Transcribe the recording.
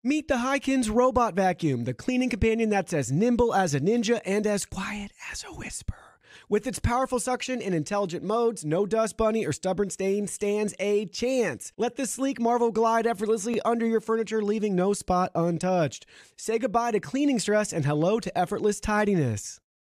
Meet the Hikins Robot Vacuum, the cleaning companion that's as nimble as a ninja and as quiet as a whisper. With its powerful suction and intelligent modes, no dust bunny or stubborn stain stands a chance. Let this sleek marvel glide effortlessly under your furniture, leaving no spot untouched. Say goodbye to cleaning stress and hello to effortless tidiness.